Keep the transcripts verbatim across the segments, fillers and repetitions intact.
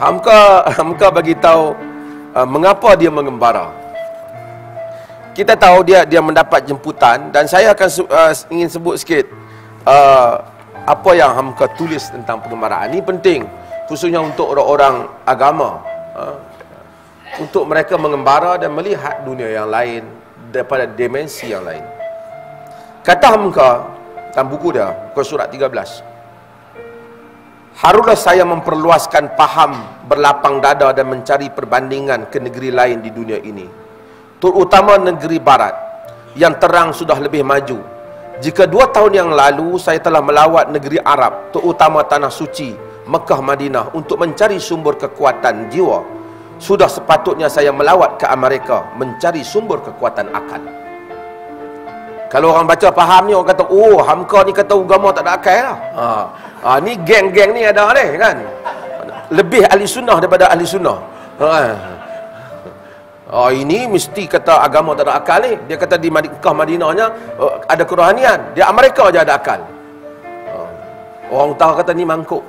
Hamka Hamka bagi tahu uh, mengapa dia mengembara. Kita tahu dia dia mendapat jemputan, dan saya akan uh, ingin sebut sikit uh, apa yang Hamka tulis tentang pengembaraan. Ini penting khususnya untuk orang-orang agama, uh, untuk mereka mengembara dan melihat dunia yang lain daripada dimensi yang lain. Kata Hamka dalam buku dia, buku surat tiga belas, haruslah saya memperluaskan faham, berlapang dada dan mencari perbandingan ke negeri lain di dunia ini, terutama negeri barat yang terang sudah lebih maju. Jika dua tahun yang lalu saya telah melawat negeri Arab, terutama tanah suci Mekah, Madinah, untuk mencari sumber kekuatan jiwa, sudah sepatutnya saya melawat ke Amerika mencari sumber kekuatan akal. Kalau orang baca faham ni, orang kata, oh, Hamka ni kata agama tak ada akal lah. Ha. Ha, ni geng-geng ni ada ni kan, lebih ahli sunnah daripada ahli sunnah. Ha. Oh, ini mesti kata agama tak ada akal ni. Dia kata di Mekah, Madinahnya uh, ada kerohanian, di Amerika aja ada akal. Uh, orang utara kata ni mangkuk.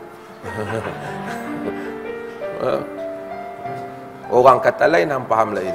uh, orang kata lain, hang faham lain.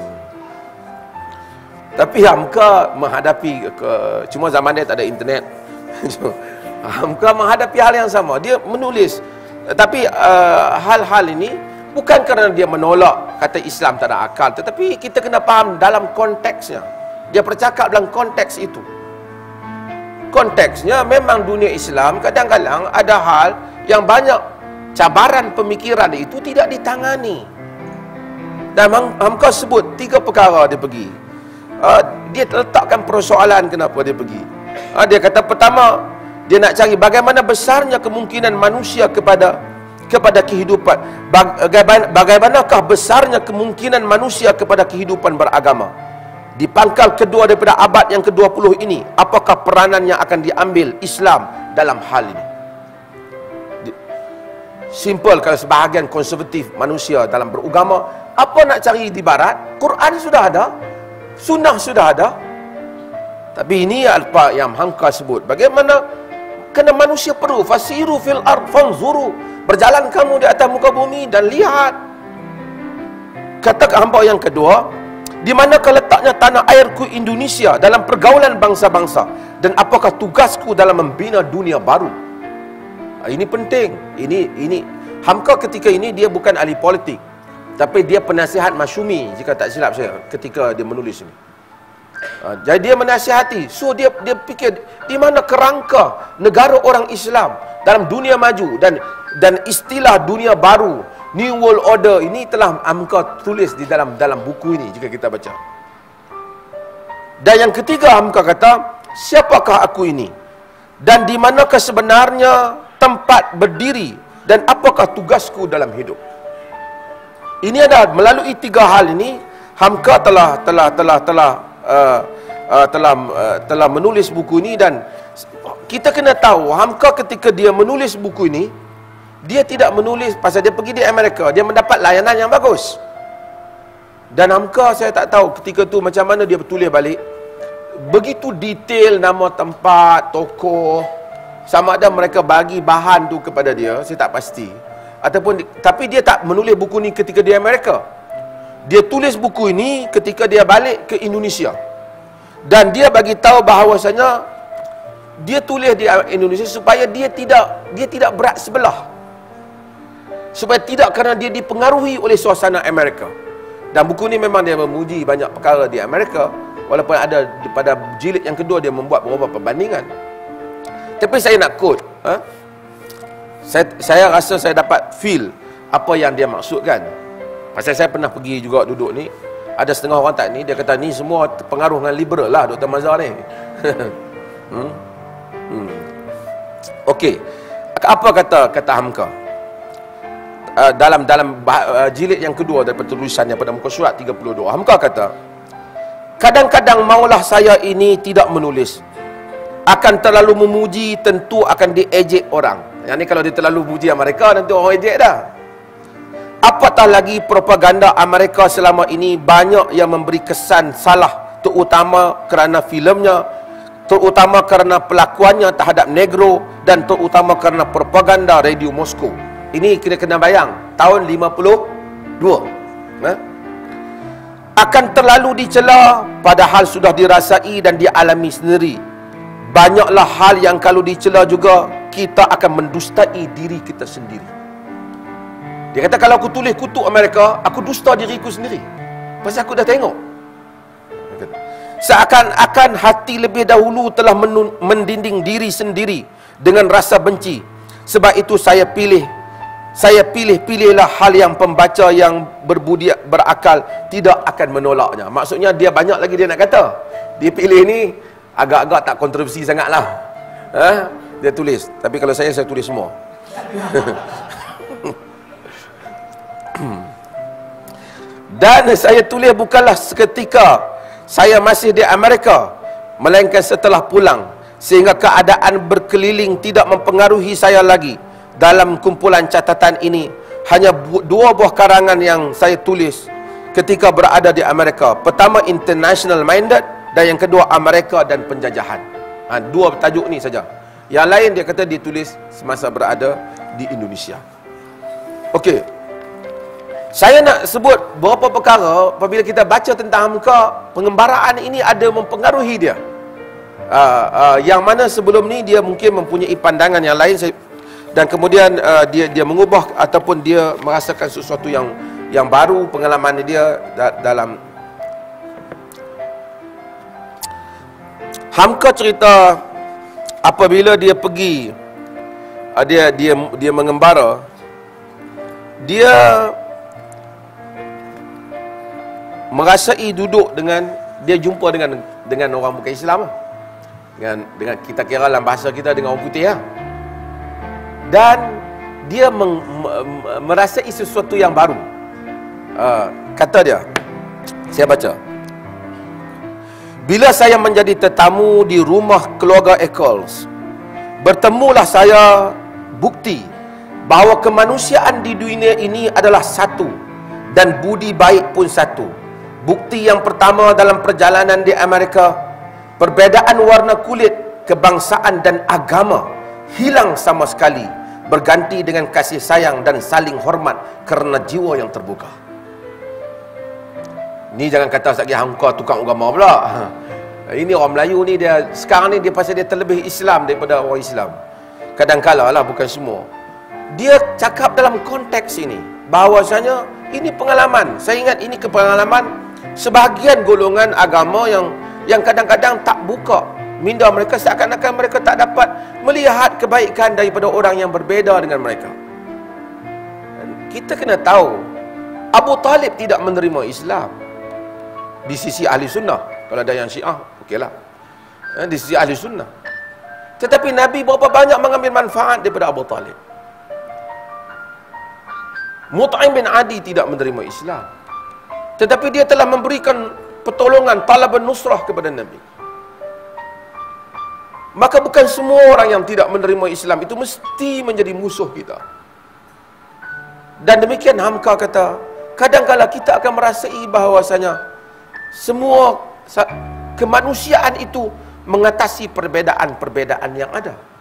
Tapi Hamka menghadapi ke, cuma zaman dia tak ada internet. Hamka menghadapi hal yang sama. Dia menulis, tapi hal-hal uh, ini bukan kerana dia menolak kata Islam tak ada akal, tetapi kita kena faham dalam konteksnya. Dia bercakap dalam konteks itu. Konteksnya memang dunia Islam kadang-kadang ada hal yang banyak cabaran pemikiran itu tidak ditangani. Dan Hamka sebut tiga perkara dia pergi. Uh, dia letakkan persoalan kenapa dia pergi. Uh, dia kata pertama, dia nak cari bagaimana besarnya kemungkinan manusia kepada kepada kehidupan. Bagaimana, bagaimanakah besarnya kemungkinan manusia kepada kehidupan beragama. Di pangkal kedua daripada abad yang kedua puluh ini, apakah peranannya akan diambil Islam dalam hal ini? Simple kalau sebahagian konservatif manusia dalam beragama, apa nak cari di barat? Quran sudah ada, sunnah sudah ada. Tapi ini apa yang Hamka sebut, bagaimana kena manusia perlu fasiru fil ard fanzuru, berjalan kamu di atas muka bumi dan lihat. Kata hamba yang kedua, di manakah letaknya tanah airku Indonesia dalam pergaulan bangsa-bangsa, dan apakah tugasku dalam membina dunia baru? Ini penting. Ini ini Hamka ketika ini dia bukan ahli politik, tapi dia penasihat Masyumi jika tak silap saya ketika dia menulis ini. Uh, jadi dia menasihati. So dia dia fikir di mana kerangka negara orang Islam dalam dunia maju, dan dan istilah dunia baru, New World Order, ini telah Hamka tulis di dalam dalam buku ini jika kita baca. Dan yang ketiga Hamka kata, siapakah aku ini? Dan di manakah sebenarnya tempat berdiri, dan apakah tugasku dalam hidup? Ini ada melalui tiga hal ini Hamka telah telah telah telah Uh, uh, telah uh, telah menulis buku ini. Dan kita kena tahu Hamka ketika dia menulis buku ini, dia tidak menulis pasal dia pergi di Amerika, dia mendapat layanan yang bagus. Dan Hamka saya tak tahu ketika tu macam mana dia bertulis balik, begitu detail nama tempat, tokoh, sama ada mereka bagi bahan tu kepada dia, saya tak pasti, ataupun tapi dia tak menulis buku ni ketika di Amerika. Dia tulis buku ini ketika dia balik ke Indonesia. Dan dia bagi tahu bahawasanya dia tulis di Indonesia supaya dia tidak dia tidak berat sebelah. Supaya tidak kerana dia dipengaruhi oleh suasana Amerika. Dan buku ini memang dia memuji banyak perkara di Amerika, walaupun ada pada jilid yang kedua dia membuat beberapa perbandingan. Tapi saya nak quote, ha? saya, saya rasa saya dapat feel apa yang dia maksudkan. Pasal saya pernah pergi juga duduk ni, ada setengah orang tak ni, dia kata ni semua pengaruh dengan liberal lah Doktor Mazhar ni. hmm? Hmm. Okey, apa kata kata Hamka uh, dalam dalam uh, jilid yang kedua daripada tulisannya pada muka surat tiga puluh dua? Hamka kata, kadang-kadang maulah saya ini tidak menulis, akan terlalu memuji tentu akan diejek orang. Yang ni kalau dia terlalu memuji Amerika, nanti orang ejek dah. Apatah lagi propaganda Amerika selama ini banyak yang memberi kesan salah, terutama kerana filmnya, terutama kerana pelakuannya terhadap negro, dan terutama kerana propaganda radio Moskow. Ini kena kena bayang, tahun lima puluh dua. Ha? Akan terlalu dicela, padahal sudah dirasai dan dialami sendiri. Banyaklah hal yang kalau dicela juga, kita akan mendustai diri kita sendiri. Dia kata, kalau aku tulis kutuk Amerika, aku dusta diriku sendiri. Pasal aku dah tengok. Seakan-akan hati lebih dahulu telah mendinding diri sendiri dengan rasa benci. Sebab itu saya pilih Saya pilih-pilihlah hal yang pembaca yang berbudi berakal tidak akan menolaknya. Maksudnya dia banyak lagi dia nak kata. Dia pilih ni agak-agak tak kontroversi sangatlah. Ha? Dia tulis. Tapi kalau saya, saya tulis semua. Dan saya tulis bukanlah seketika saya masih di Amerika, melainkan setelah pulang, sehingga keadaan berkeliling tidak mempengaruhi saya lagi. Dalam kumpulan catatan ini hanya dua buah karangan yang saya tulis ketika berada di Amerika. Pertama, International Minded, dan yang kedua, Amerika dan Penjajahan. Ha, dua tajuk ni saja. Yang lain dia kata ditulis semasa berada di Indonesia. Okey. Saya nak sebut beberapa perkara apabila kita baca tentang Hamka, pengembaraan ini ada mempengaruhi dia. Uh, uh, yang mana sebelum ni dia mungkin mempunyai pandangan yang lain, saya dan kemudian uh, dia dia mengubah ataupun dia merasakan sesuatu yang yang baru, pengalaman dia da dalam Hamka cerita apabila dia pergi uh, dia dia dia mengembara, dia merasai duduk dengan dia jumpa dengan dengan orang bukan Islam, dengan dengan kita kira dalam bahasa kita dengan orang putih lah. Dan dia meng, merasai sesuatu yang baru. Uh, kata dia, saya baca, bila saya menjadi tetamu di rumah keluarga Eccles, bertemulah saya bukti bahawa kemanusiaan di dunia ini adalah satu dan budi baik pun satu. Bukti yang pertama dalam perjalanan di Amerika, perbezaan warna kulit, kebangsaan dan agama hilang sama sekali, berganti dengan kasih sayang dan saling hormat kerana jiwa yang terbuka. Ni jangan kata lagi Hamka tukang agama pula. Ini orang Melayu ni, dia sekarang ni dia pasal dia terlebih Islam daripada orang Islam. Kadang-kala lah, bukan semua. Dia cakap dalam konteks ini bahawasanya ini pengalaman. Saya ingat ini kepengalaman sebahagian golongan agama yang yang kadang-kadang tak buka minda mereka, seakan-akan mereka tak dapat melihat kebaikan daripada orang yang berbeza dengan mereka. Dan kita kena tahu, Abu Talib tidak menerima Islam di sisi ahli sunnah. Kalau ada yang Syiah, okeylah, di sisi ahli sunnah. Tetapi Nabi berapa banyak mengambil manfaat daripada Abu Talib. Mut'im bin Adi tidak menerima Islam, tetapi dia telah memberikan pertolongan, talabun nusrah kepada Nabi. Maka bukan semua orang yang tidak menerima Islam itu mesti menjadi musuh kita. Dan demikian Hamka kata, kadang-kala kita akan merasai bahawasanya semua kemanusiaan itu mengatasi perbezaan-perbezaan yang ada.